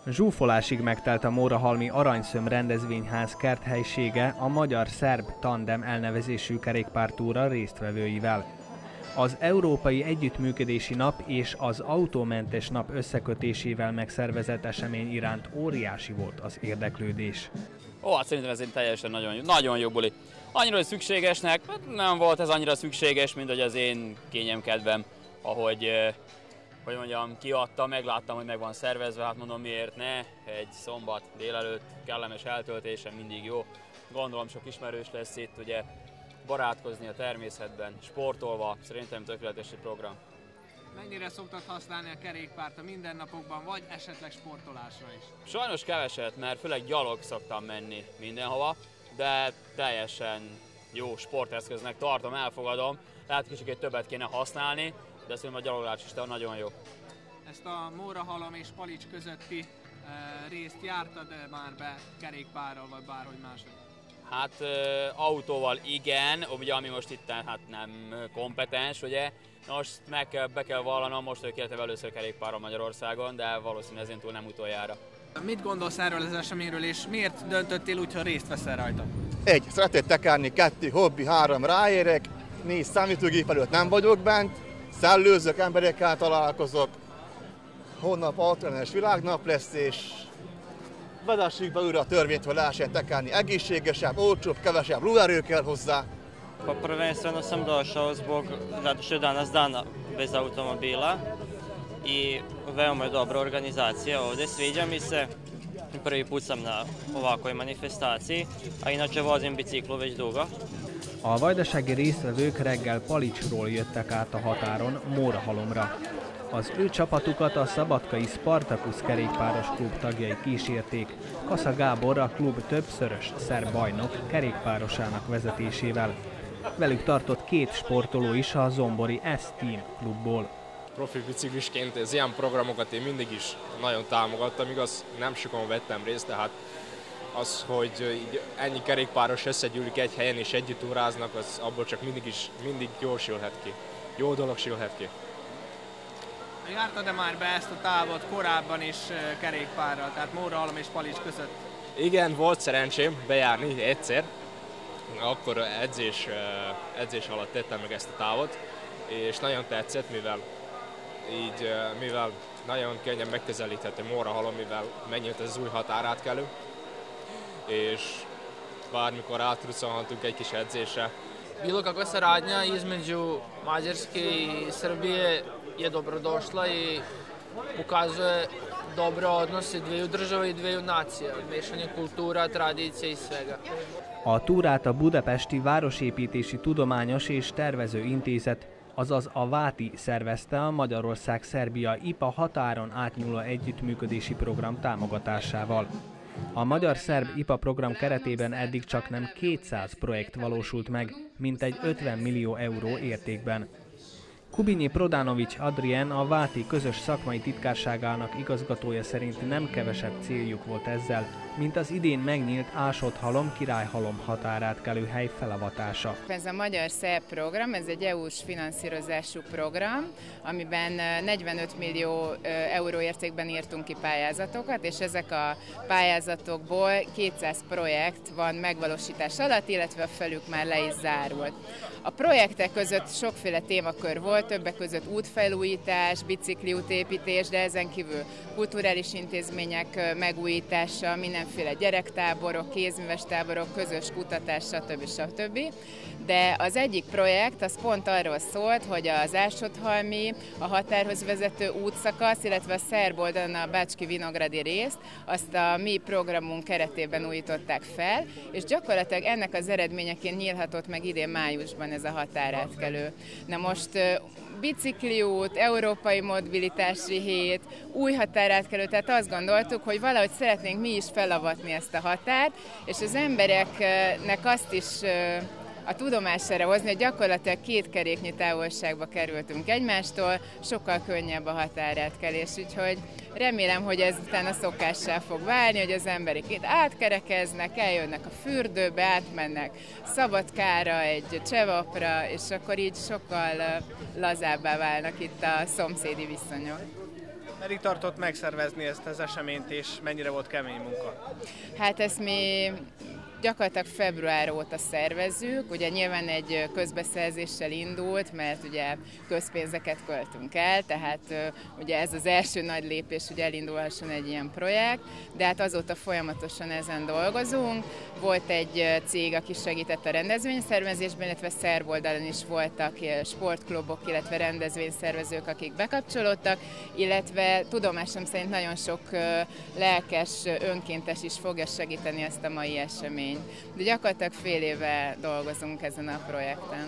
Zsúfolásig megtelt a Mórahalmi Aranyszöm rendezvényház kerthelysége a magyar-szerb tandem elnevezésű kerékpártúra résztvevőivel. Az Európai Együttműködési Nap és az Autómentes Nap összekötésével megszervezett esemény iránt óriási volt az érdeklődés. Hát szerintem ez egy teljesen nagyon jó buli. Annyira szükségesnek, nem volt ez annyira szükséges, mint hogy az én kényemkedvem, ahogy kiadtam, megláttam, hogy meg van szervezve, hát mondom, miért ne, egy szombat délelőtt kellemes eltöltése mindig jó. Gondolom sok ismerős lesz itt, ugye barátkozni a természetben, sportolva, szerintem tökéletes egy program. Mennyire szoktad használni a kerékpárt a mindennapokban, vagy esetleg sportolásra is? Sajnos keveset, mert főleg gyalog szoktam menni mindenhova, de teljesen jó sporteszköznek tartom, elfogadom. Lehet kicsit többet kéne használni, de szerintem a gyaloglás is nagyon jó. Ezt a Mórahalom és Palics közötti részt jártad már be kerékpárral, vagy bárhogy máshogy? Hát autóval igen, ugye, ami most itt hát nem kompetens, ugye. Most be kell vallanom, most ők éltem először kerékpárral Magyarországon, de valószínűleg ezén túl nem utoljára. Mit gondolsz erről az eseményről, és miért döntöttél úgy, hogy részt veszel rajta? 1. Szeretnék tekerni, 2. Hobbi, 3. Ráérek, 4. Számítógép előtt nem vagyok bent, szellőzök, emberekkel találkozok, holnap alternális világnap lesz, és vezessük be újra a törvényt, hogy lehessen tekerni egészségesebb, olcsóbb, kevesebb lóerő kell hozzá. Pa prvenstveno sam došao zbog, zato što je danas dan bez automobila i veoma je dobra organizacija ovdje, sviđa mi se. Prvi put sam na ovakvoj manifestaciji, a inače vozim biciklu već dugo. A vajdasági résztvevők reggel Palicsról jöttek át a határon Mórahalomra. Az ő csapatukat a szabadkai Spartacus kerékpáros klub tagjai kísérték, Kassa Gábor a klub többszörös szerb bajnok kerékpárosának vezetésével. Velük tartott 2 sportoló is a zombori S-Team klubból. Profi biciklisként az ilyen programokat én mindig is nagyon támogattam, igaz, nem sokan vettem részt, tehát az, hogy így ennyi kerékpáros összegyűlik egy helyen és együtt túráznak, az abból csak mindig jól sülhet ki. Jó dolog sülhet ki. Jártad-e már be ezt a távot korábban is kerékpárral, tehát Mórahalom és Palics között? Igen, volt szerencsém bejárni egyszer. Akkor edzés alatt tettem meg ezt a távot, és nagyon tetszett, mivel nagyon könnyen megközelíthető Mórahalom, mivel megnyílt az új határátkelő, és bármikor átrucolhatunk egy kis edzésre. Bilo kakva saradnja između Mađarske i Srbije je dobrodošla i pokazuje dobre odnose dveju država i dveju nacija, mešanje kultura, tradicija i svega. A túrát a Budapesti Városépítési Tudományos és Tervező Intézet, azaz a VÁTI szervezte a Magyarország-Szerbia IPA határon átnyúló együttműködési program támogatásával. A magyar-szerb IPA program keretében eddig csaknem 200 projekt valósult meg, mintegy 50 millió euró értékben. Kubinyi Prodanovics Adrien, a VÁTI közös szakmai titkárságának igazgatója szerint nem kevesebb céljuk volt ezzel, mint az idén megnyílt Ásott-halom-Királyhalom határátkelő hely felavatása. Ez a magyar-szerb program, ez egy EU-s finanszírozású program, amiben 45 millió euró értékben írtunk ki pályázatokat, és ezek a pályázatokból 200 projekt van megvalósítás alatt, illetve a felük már le is zárult. A projektek között sokféle témakör volt, többek között útfelújítás, bicikliútépítés, de ezen kívül kulturális intézmények megújítása, mindenféle gyerektáborok, kézműves táborok, közös kutatás, stb. De az egyik projekt az pont arról szólt, hogy az Ásott-halmi, a határhoz vezető útszakasz, illetve a szerb oldalon a Bácski-Vinogradi részt, azt a mi programunk keretében újították fel, és gyakorlatilag ennek az eredményeként nyílhatott meg idén májusban ez a határátkelő. Na most bicikliút, európai mobilitási hét, új határátkelő, tehát azt gondoltuk, hogy valahogy szeretnénk mi is felavatni ezt a határt, és az embereknek azt is a tudomására hozni, hogy gyakorlatilag 2 keréknyi távolságba kerültünk egymástól, sokkal könnyebb a határátkelés, úgyhogy remélem, hogy ez utána szokássá fog válni, hogy az emberek itt átkerekeznek, eljönnek a fürdőbe, átmennek Szabadkára, egy Csevapra, és akkor így sokkal lazábbá válnak itt a szomszédi viszonyok. Meddig tartott megszervezni ezt az eseményt, és mennyire volt kemény munka? Hát ezt mi gyakorlatilag február óta szervezzük, ugye nyilván egy közbeszerzéssel indult, mert ugye közpénzeket költünk el, tehát ugye ez az első nagy lépés, hogy elindulhasson egy ilyen projekt, de hát azóta folyamatosan ezen dolgozunk. Volt egy cég, aki segített a rendezvényszervezésben, illetve szerb oldalon is voltak sportklubok, illetve rendezvényszervezők, akik bekapcsolódtak, illetve tudomásom szerint nagyon sok lelkes önkéntes is fogja segíteni ezt a mai eseményt. De gyakorlatilag fél éve dolgozunk ezen a projekten.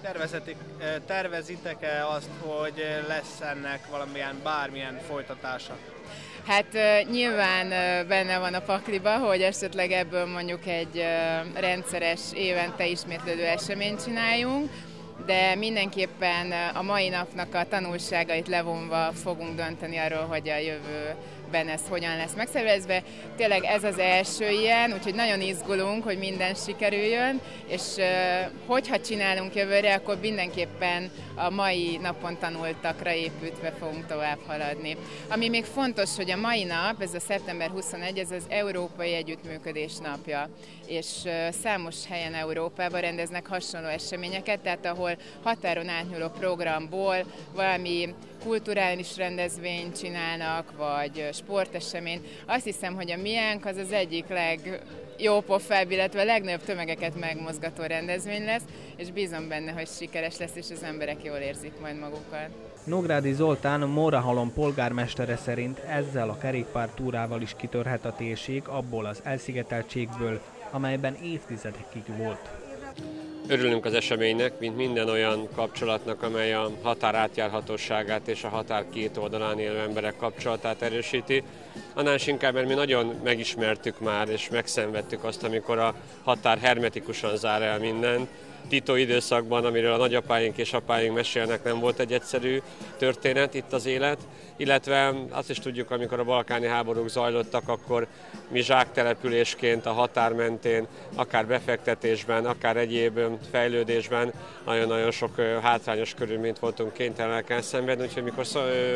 Tervezitek-e azt, hogy lesz ennek bármilyen folytatása? Hát nyilván benne van a pakliba, hogy esetleg ebből mondjuk egy rendszeres, évente ismétlődő eseményt csináljunk, de mindenképpen a mai napnak a tanulságait levonva fogunk dönteni arról, hogy a jövőben ez hogyan lesz megszervezve. Tényleg ez az első ilyen, úgyhogy nagyon izgulunk, hogy minden sikerüljön, és hogyha csinálunk jövőre, akkor mindenképpen a mai napon tanultakra építve fogunk tovább haladni. Ami még fontos, hogy a mai nap, ez a szeptember 21, ez az Európai Együttműködés napja, és számos helyen Európában rendeznek hasonló eseményeket, tehát ahol határon átnyúló programból valami kulturális rendezvényt csinálnak, vagy sporteseményt. Azt hiszem, hogy a miénk az egyik legjópofább, illetve a legnagyobb tömegeket megmozgató rendezvény lesz, és bízom benne, hogy sikeres lesz, és az emberek jól érzik majd magukat. Nógrádi Zoltán, Mórahalom polgármestere szerint ezzel a kerékpártúrával is kitörhet a térség abból az elszigeteltségből, amelyben évtizedekig volt. Örülünk az eseménynek, mint minden olyan kapcsolatnak, amely a határ átjárhatóságát és a határ két oldalán élő emberek kapcsolatát erősíti. Annál is inkább, mert mi nagyon megismertük már és megszenvedtük azt, amikor a határ hermetikusan zár el mindent. Tito időszakban, amiről a nagyapáink és apáink mesélnek, nem volt egy egyszerű történet itt az élet, illetve azt is tudjuk, amikor a balkáni háborúk zajlottak, akkor mi zsáktelepülésként a határ mentén, akár befektetésben, akár egyéb fejlődésben nagyon-nagyon sok hátrányos körülményt voltunk kénytelenek elszenvedni, úgyhogy mikor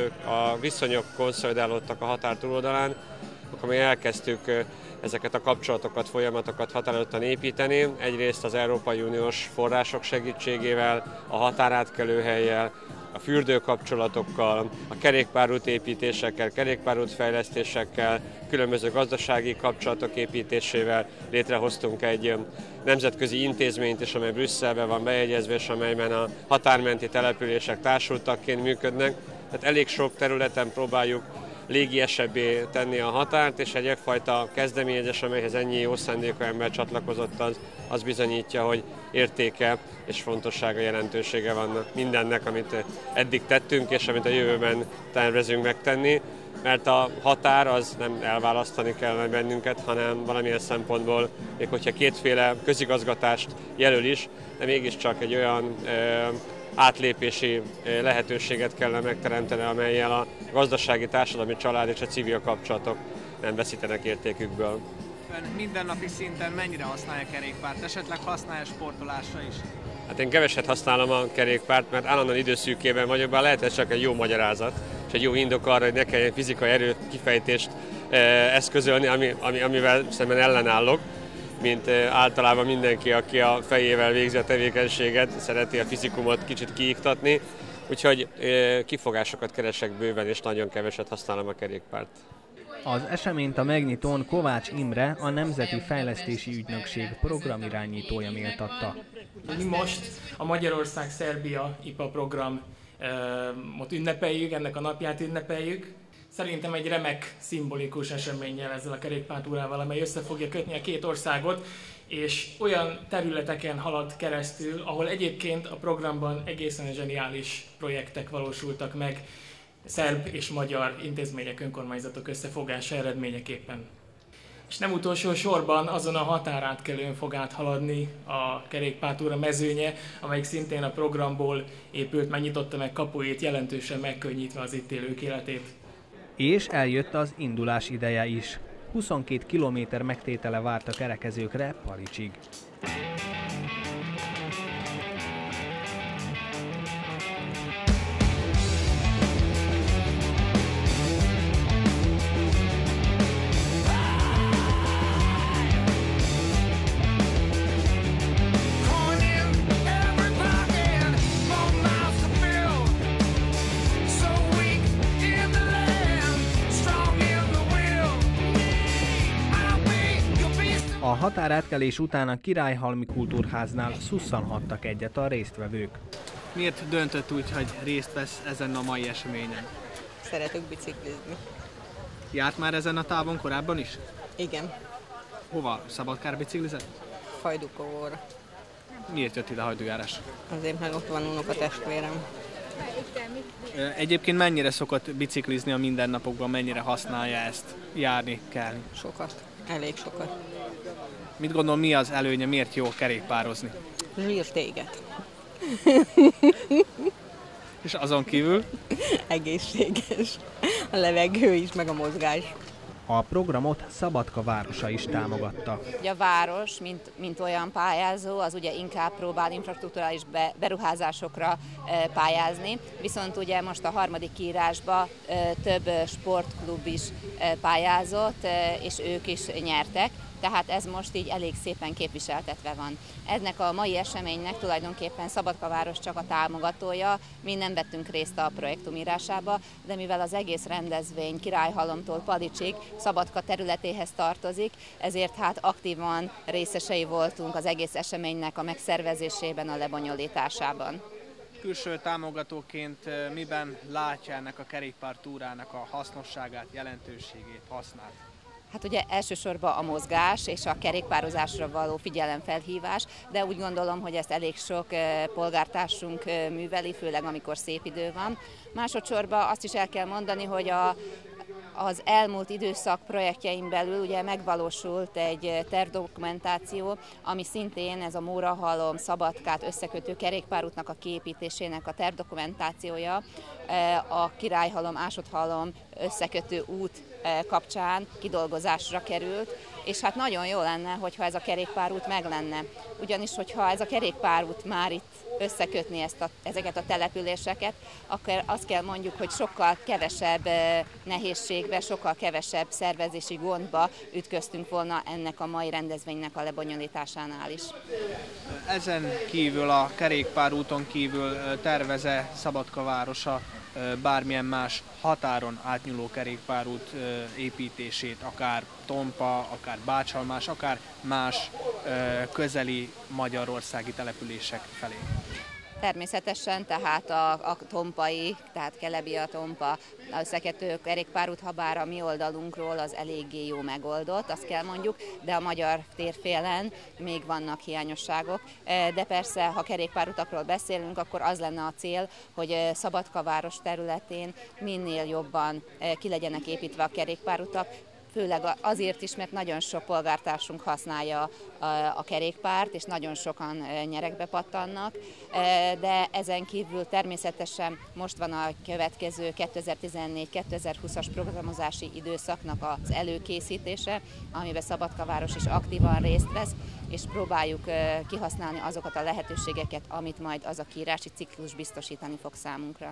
a viszonyok konszolidálódtak a határ túloldalán, akkor mi elkezdtük ezeket a kapcsolatokat, folyamatokat határozottan építeni. Egyrészt az Európai Uniós források segítségével, a határátkelőhellyel, a fürdőkapcsolatokkal, a kerékpárút építésekkel, kerékpárút fejlesztésekkel, különböző gazdasági kapcsolatok építésével létrehoztunk egy nemzetközi intézményt is, amely Brüsszelben van bejegyezve, és amelyben a határmenti települések társultakként működnek. Tehát elég sok területen próbáljuk légiesebbé tenni a határt, és egy egyfajta kezdeményezés, amelyhez ennyi jó szándékú ember csatlakozott, az bizonyítja, hogy értéke és fontossága, jelentősége van mindennek, amit eddig tettünk, és amit a jövőben tervezünk megtenni, mert a határ az nem elválasztani kell bennünket, hanem valamilyen szempontból, még hogyha kétféle közigazgatást jelöl is, de mégiscsak egy olyan átlépési lehetőséget kellene megteremteni, amellyel a gazdasági, társadalmi, család és a civil kapcsolatok nem veszítenek értékükből. Mindennapi szinten mennyire használja kerékpárt? Esetleg használja sportolásra is? Hát én keveset használom a kerékpárt, mert állandóan időszűkében vagyok, bár lehet, ez csak egy jó magyarázat, és egy jó indok arra, hogy ne kelljen fizikai erő kifejtést eszközölni, amivel szemben ellenállok, mint általában mindenki, aki a fejével végzi a tevékenységet, szereti a fizikumot kicsit kiiktatni, úgyhogy kifogásokat keresek bőven, és nagyon keveset használom a kerékpárt. Az eseményt a megnyitón Kovács Imre, a Nemzeti Fejlesztési Ügynökség programirányítója méltatta. Most a Magyarország-Szerbia IPA programot ünnepeljük, ennek a napját ünnepeljük. Szerintem egy remek, szimbolikus eseménnyel ezzel a kerékpártúrával, amely össze fogja kötni a két országot, és olyan területeken halad keresztül, ahol egyébként a programban egészen zseniális projektek valósultak meg, szerb és magyar intézmények, önkormányzatok összefogása eredményeképpen. És nem utolsó sorban azon a határátkelőn fog áthaladni a kerékpártúra mezőnye, amelyik szintén a programból épült, megnyitotta meg kapuit, jelentősen megkönnyítve az itt élők életét. És eljött az indulás ideje is. 22 kilométer megtétele várt a kerekezőkre Palicsig. A határátkelés után a Királyhalmi Kultúrháznál szusszanhattak egyet a résztvevők. Miért döntött úgy, hogy részt vesz ezen a mai eseményen? Szeretek biciklizni. Járt már ezen a távon korábban is? Igen, Hova? Szabadkár biciklizett? Hajdúkovóra. Miért jött ide hajdújárás? Azért, mert ott van unokatestvérem. Egyébként mennyire szokott biciklizni a mindennapokban, mennyire használja ezt, járni kell? Sokat, elég sokat. Mit gondol, mi az előnye, miért jó kerékpározni? Zsírtéget. És azon kívül? Egészséges. A levegő is, meg a mozgás. A programot Szabadka városa is támogatta. Ugye a város, mint olyan pályázó, az ugye inkább próbál infrastrukturális beruházásokra pályázni, viszont ugye most a harmadik kiírásba több sportklub is pályázott, és ők is nyertek. Tehát ez most így elég szépen képviseltetve van. Ennek a mai eseménynek tulajdonképpen Szabadka város csak a támogatója, mi nem vettünk részt a projektum írásába, de mivel az egész rendezvény Királyhalomtól Palicsig Szabadka területéhez tartozik, ezért hát aktívan részesei voltunk az egész eseménynek a megszervezésében, a lebonyolításában. Külső támogatóként miben látja ennek a kerékpártúrának a hasznosságát, jelentőségét, hasznát? Hát ugye elsősorban a mozgás és a kerékpározásra való figyelemfelhívás, de úgy gondolom, hogy ezt elég sok polgártársunk műveli, főleg amikor szép idő van. Másodszorban azt is el kell mondani, hogy az elmúlt időszak projektjein belül ugye megvalósult egy tervdokumentáció, ami szintén ez a Mórahalom Szabadkát összekötő kerékpárútnak a kiépítésének a tervdokumentációja, a Királyhalom Ásodhalom összekötő út kapcsán kidolgozásra került, és hát nagyon jó lenne, hogyha ez a kerékpárút meg lenne. Ugyanis, hogyha ez a kerékpárút már itt összekötni ezeket a településeket, akkor azt kell mondjuk, hogy sokkal kevesebb nehézségbe, sokkal kevesebb szervezési gondba ütköztünk volna ennek a mai rendezvénynek a lebonyolításánál is. Ezen kívül, a kerékpárúton kívül tervez-e Szabadka városa bármilyen más határon átnyúló kerékpárút építését, akár Tompa, akár Bácsalmás, akár más közeli magyarországi települések felé? Természetesen, tehát a tompai, tehát Kelebia-Tompa összekötő kerékpárút, ha bár a mi oldalunkról az eléggé jó megoldott, azt kell mondjuk, de a magyar térfélen még vannak hiányosságok. De persze, ha kerékpárutakról beszélünk, akkor az lenne a cél, hogy Szabadka város területén minél jobban ki legyenek építve a kerékpárutak, főleg azért is, mert nagyon sok polgártársunk használja a kerékpárt, és nagyon sokan nyerekbe pattannak, de ezen kívül természetesen most van a következő 2014-2020-as programozási időszaknak az előkészítése, amiben Szabadka város is aktívan részt vesz, és próbáljuk kihasználni azokat a lehetőségeket, amit majd az a kiírási ciklus biztosítani fog számunkra.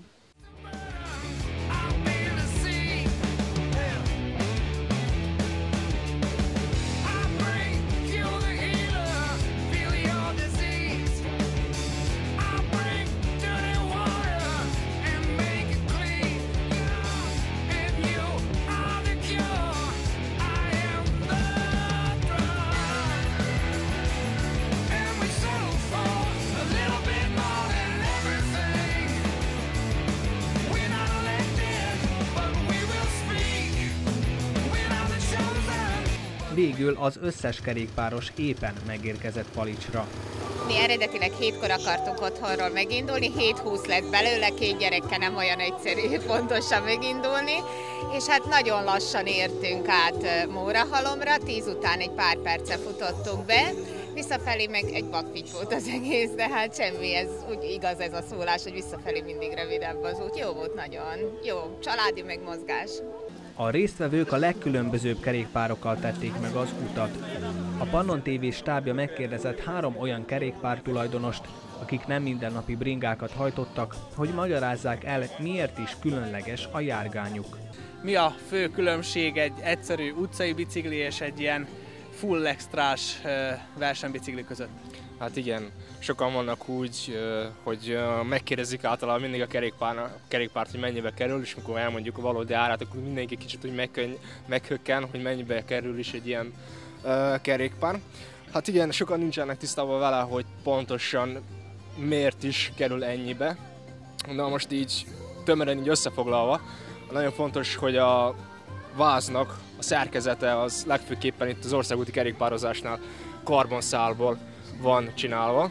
Végül az összes kerékpáros éppen megérkezett Palicsra. Mi eredetileg 7-kor akartunk otthonról megindulni, 7:20 lett belőle, 2 gyerekkel nem olyan egyszerű pontosan megindulni, és hát nagyon lassan értünk át Mórahalomra, 10 után egy pár perce futottunk be, visszafelé meg egy bakvics volt az egész, de hát semmi, ez úgy igaz ez a szólás, hogy visszafelé mindig rövidebb az út. Jó volt nagyon, jó, családi meg mozgás. A résztvevők a legkülönbözőbb kerékpárokkal tették meg az utat. A Pannon TV stábja megkérdezett 3 olyan kerékpártulajdonost, akik nem mindennapi bringákat hajtottak, hogy magyarázzák el, miért is különleges a járgányuk. Mi a fő különbség egy egyszerű utcai bicikli és egy ilyen full extrás versenybicikli között? Hát igen, sokan vannak úgy, hogy megkérdezik általában mindig a kerékpárt, hogy mennyibe kerül, és amikor elmondjuk a valódi árát, akkor mindenki kicsit úgy meghökken, hogy mennyibe kerül is egy ilyen kerékpár. Hát igen, sokan nincsenek tisztában vele, hogy pontosan miért is kerül ennyibe. Na most így tömören így összefoglalva, nagyon fontos, hogy a váznak a szerkezete az legfőképpen itt az országúti kerékpározásnál karbonszálból van csinálva.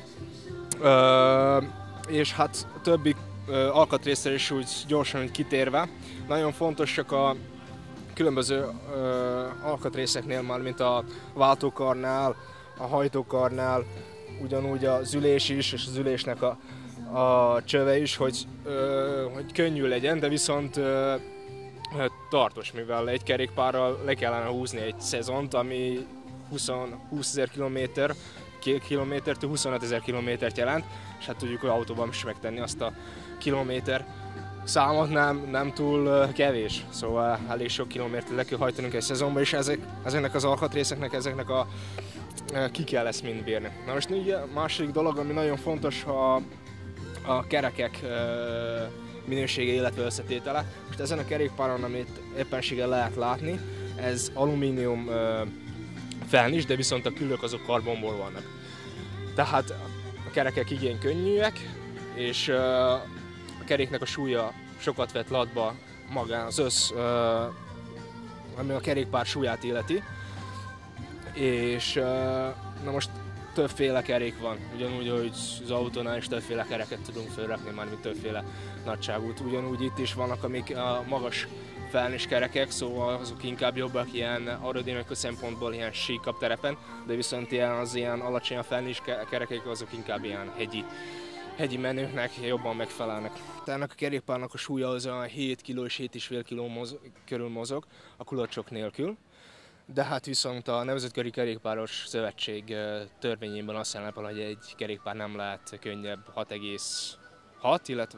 És hát a többi alkatrészre is úgy gyorsan kitérve, nagyon fontosak a különböző alkatrészeknél már, mint a váltókarnál, a hajtókarnál, ugyanúgy az ülés is, és az ülésnek a csöve is, hogy könnyű legyen, de viszont tartós, mivel egy kerékpárral le kellene húzni egy szezont, ami 20 000 kilométer, 2 kilométertől 25 000 kilométert jelent, és hát tudjuk, hogy autóban is megtenni azt a kilométer számot nem túl kevés, szóval elég sok kilométert le kell hajtanunk egy szezonban, és ezeknek az alkatrészeknek, ki kell ezt mind bírni. Na most a második dolog, ami nagyon fontos, a kerekek minősége, illetve összetétele. Most ezen a kerékpáron, amit éppenséggel lehet látni, ez alumínium felnis, de viszont a külök azok karbonból vannak. Tehát a kerekek igen könnyűek, és a keréknek a súlya sokat vett latba magán az össz, ami a kerékpár súlyát illeti. És na most többféle kerék van, ugyanúgy, hogy az autónál is többféle kereket tudunk felrakni, mármint többféle nagyságút. Ugyanúgy itt is vannak, amik a magas felnis kerekek, szóval azok inkább jobbak ilyen aerodinamikai szempontból ilyen síkabb terepen, de viszont az ilyen alacsony felnis kerekek azok inkább ilyen hegyi menőknek jobban megfelelnek. Ennek a kerékpárnak a súlya az olyan 7 kg és 7,5 kg körül mozog a kulacsok nélkül. De hát viszont a Nemzetközi Kerékpáros Szövetség törvényében azt szerepel, hogy egy kerékpár nem lehet könnyebb 6,6, illetve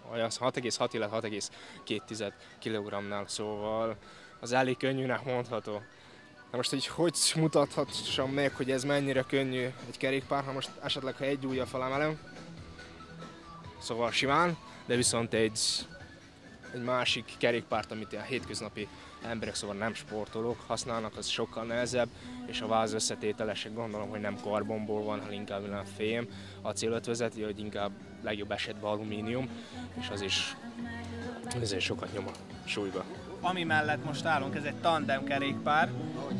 6,2 kg-nál, szóval az elég könnyűnek mondható. Na most hogy mutathassam meg, hogy ez mennyire könnyű egy kerékpár, ha most esetleg ha egy ujjal felemelem, szóval simán, de viszont egy másik kerékpárt, amit a hétköznapi emberek, szóval nem sportolók használnak, az sokkal nehezebb, és a váz összetételesek gondolom, hogy nem karbonból van, hanem inkább olyan fém, acélötvözeti, hogy inkább legjobb esetben alumínium, és az is ezért sokat nyom a súlyba. Ami mellett most állunk, ez egy tandem kerékpár.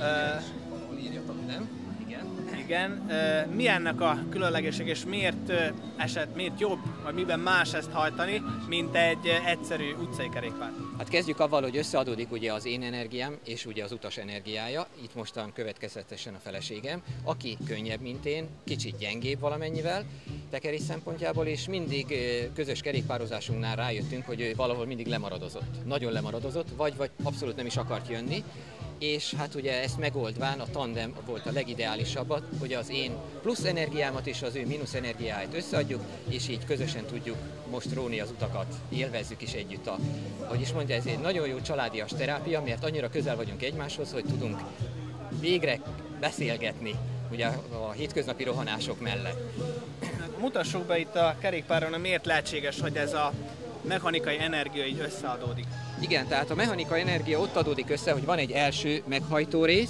Igen. Mi ennek a különlegesség, és miért jobb, vagy miben más ezt hajtani, mint egy egyszerű utcai kerékpár? Hát kezdjük avval, hogy összeadódik ugye az én energiám és ugye az utas energiája, itt mostan következetesen a feleségem, aki könnyebb, mint én, kicsit gyengébb valamennyivel tekerés szempontjából, és mindig közös kerékpározásunknál rájöttünk, hogy ő valahol mindig lemaradozott. Nagyon lemaradozott, vagy abszolút nem is akart jönni, és hát ugye ezt megoldván a tandem volt a legideálisabb, hogy az én plusz energiámat és az ő mínusz energiáját összeadjuk, és így közösen tudjuk most róni az utakat, élvezzük is együtt. Ahogy is mondja, ez egy nagyon jó családias terápia, mert annyira közel vagyunk egymáshoz, hogy tudunk végre beszélgetni ugye a hétköznapi rohanások mellett. Mutassuk be itt a kerékpáron, miért lehetséges, hogy ez a mechanikai energia így összeadódik. Igen, tehát a mechanikai energia ott adódik össze, hogy van egy első meghajtó rész,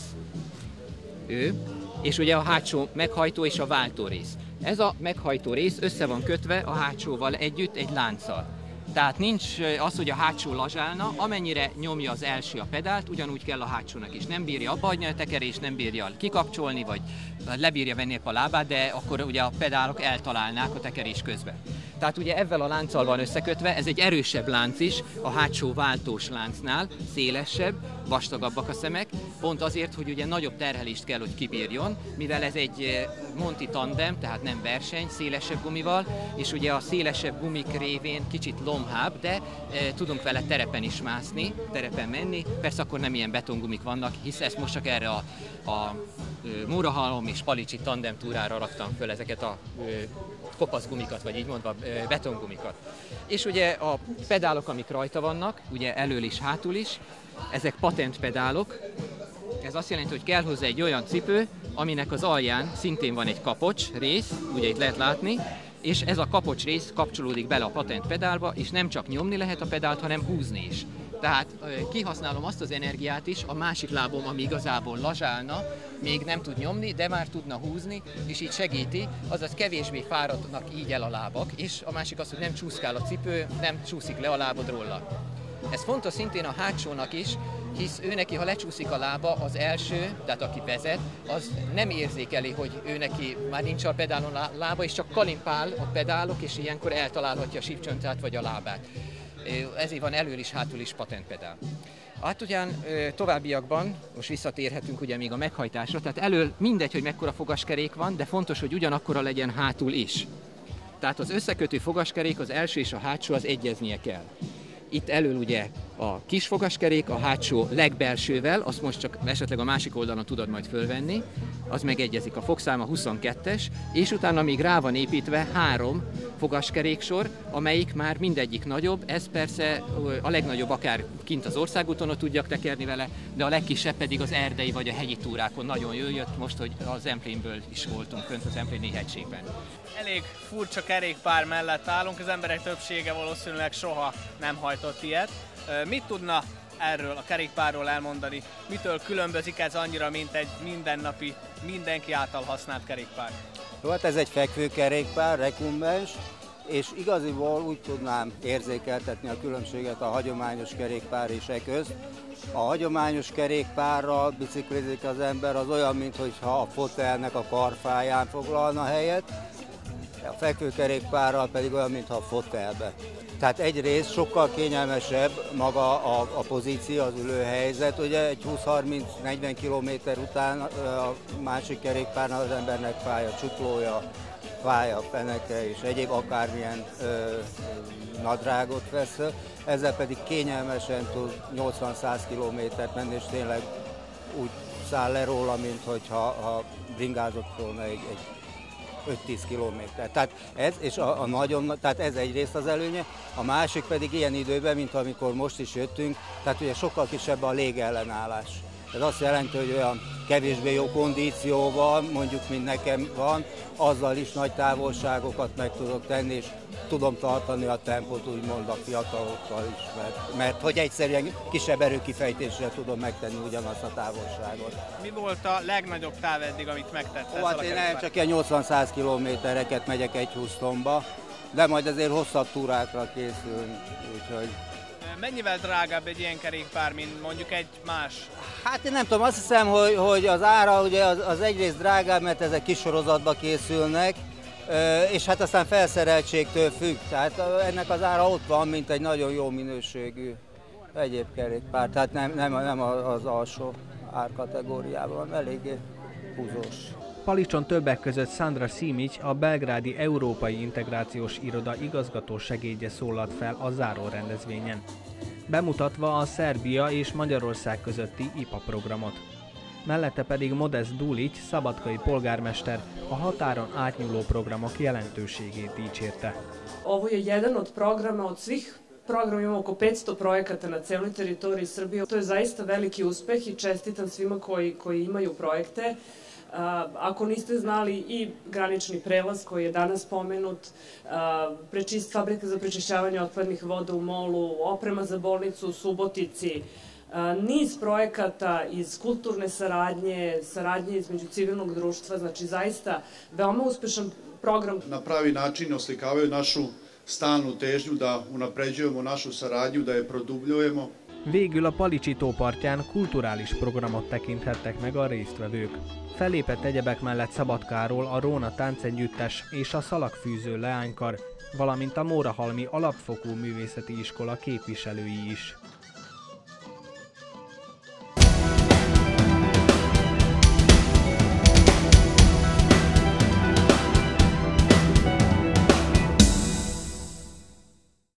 és ugye a hátsó meghajtó és a váltó rész. Ez a meghajtó rész össze van kötve a hátsóval együtt egy lánccal. Tehát nincs az, hogy a hátsó lazsálna, amennyire nyomja az első a pedált, ugyanúgy kell a hátsónak is. Nem bírja abba hagyni a tekerést, nem bírja kikapcsolni, vagy lebírja venni a lábát, de akkor ugye a pedálok eltalálnák a tekerés közben. Tehát ugye ezzel a lánccal van összekötve, ez egy erősebb lánc is, a hátsó váltós láncnál, szélesebb, vastagabbak a szemek, pont azért, hogy ugye nagyobb terhelést kell, hogy kibírjon, mivel ez egy Monti tandem, tehát nem verseny, szélesebb gumival, és ugye a szélesebb gumik révén kicsit lomhább, de tudunk vele terepen is mászni, terepen menni, persze akkor nem ilyen betongumik vannak, hisz ezt most csak erre a Mórahalom és Palicsi tandem túrára raktam föl ezeket a kopaszgumikat, vagy így mondva betongumikat. És ugye a pedálok, amik rajta vannak, ugye elől is, hátul is, ezek patent pedálok. Ez azt jelenti, hogy kell hozzá egy olyan cipő, aminek az alján szintén van egy kapocs rész, ugye itt lehet látni, és ez a kapocs rész kapcsolódik bele a patent pedálba, és nem csak nyomni lehet a pedált, hanem húzni is. Tehát kihasználom azt az energiát is, a másik lábom, ami igazából lazsálna, még nem tud nyomni, de már tudna húzni, és így segíti, azaz kevésbé fáradnak így el a lábak, és a másik az, hogy nem csúszkál a cipő, nem csúszik le a lábad róla. Ez fontos szintén a hátsónak is, hisz ő neki, ha lecsúszik a lába, az első, tehát aki vezet, az nem érzékeli, hogy ő neki már nincs a pedálon a lába, és csak kalimpál a pedálok, és ilyenkor eltalálhatja a sípcsontját vagy a lábát. Ezért van elől is, hátul is patentpedál. Hát ugyan továbbiakban, most visszatérhetünk ugye még a meghajtásra, tehát elől mindegy, hogy mekkora fogaskerék van, de fontos, hogy ugyanakkora legyen hátul is. Tehát az összekötő fogaskerék, az első és a hátsó, az egyeznie kell. Itt elől ugye a kis fogaskerék, a hátsó legbelsővel, azt most csak esetleg a másik oldalon tudod majd fölvenni, az megegyezik, a fogszáma 22-es, és utána még rá van építve 3 fogaskeréksor, amelyik már mindegyik nagyobb, ez persze a legnagyobb akár kint az országúton tudjak tekerni vele, de a legkisebb pedig az erdei vagy a hegyi túrákon nagyon jól jött, most, hogy az Zemplénből is voltunk fönt az Zempléni hegységben. Elég furcsa kerékpár mellett állunk, az emberek többsége valószínűleg soha nem hajtott ilyet. Mit tudna erről a kerékpárról elmondani? Mitől különbözik ez annyira, mint egy mindennapi, mindenki által használt kerékpár? Jó, hát ez egy fekvőkerékpár, rekumbens, és igaziból úgy tudnám érzékeltetni a különbséget a hagyományos kerékpár és e közt. A hagyományos kerékpárral biciklizik az ember, az olyan, mintha a fotelnek a karfáján foglalna helyet, a fekvőkerékpárral pedig olyan, mintha a fotelbe. Tehát egyrészt sokkal kényelmesebb maga a pozíció, az ülőhelyzet. Ugye egy 20-30-40 km után a másik kerékpárnál az embernek fáj a csuklója, fáj a feneke és egyéb akármilyen nadrágot vesz. Ezzel pedig kényelmesen tud 80-100 km menni, és tényleg úgy száll le róla, mint hogyha bringázott volna egy 5-10 kilométer. Tehát ez, és tehát ez egyrészt az előnye, a másik pedig ilyen időben, mint amikor most is jöttünk, tehát ugye sokkal kisebb a légellenállás. Ez azt jelenti, hogy olyan kevésbé jó kondícióval, mondjuk, mint nekem van, azzal is nagy távolságokat meg tudok tenni, és tudom tartani a tempót, úgymond a fiatalokkal is, mert hogy egyszerűen kisebb erőkifejtéssel tudom megtenni ugyanazt a távolságot. Mi volt a legnagyobb táv eddig, amit megtett? Hát én nem csak ilyen 80-100 kilométereket megyek egy 20 tomba, de majd azért hosszabb túrákra készülünk, úgyhogy... Mennyivel drágább egy ilyen kerékpár, mint mondjuk egy más? Hát én nem tudom, azt hiszem, hogy az ára ugye az egyrészt drágább, mert ezek kis sorozatba készülnek, és hát aztán felszereltségtől függ, tehát ennek az ára ott van, mint egy nagyon jó minőségű egyéb kerékpár, tehát nem az alsó árkategóriában, eléggé húzós. Palicson többek között Sandra Simic, a belgrádi Európai Integrációs Iroda igazgató segédje szólalt fel a záró rendezvényen, bemutatva a Szerbia és Magyarország közötti IPA programot. Mellette pedig Modest Dulić, szabadkai polgármester, a határon átnyúló programok jelentőségét dicsérte. Ovo je jedan od programa, od svih programa imamo oko 500 projekata na celoj teritoriji Srbije. To je zaista veliki uspeh i čestitam svima koji imaju projekte. Ako niste znali, i granični prelaz koji je danas spomenut, fabrika za prečišćavanje otpadnih voda u Molu, oprema za bolnicu u Subotici, niz projekata iz kulturne saradnje između civilnog društva, znači zaista veoma uspešan program. Na pravi način oslikavaju našu stalnu težnju da unapređujemo našu saradnju, da je produbljujemo. Végül a Palicsi tó partján kulturális programot tekinthettek meg a résztvevők. Fellépett egyebek mellett Szabadkáról a Róna táncegyüttes és a Szalagfűző leánykar, valamint a Mórahalmi Alapfokú Művészeti Iskola képviselői is.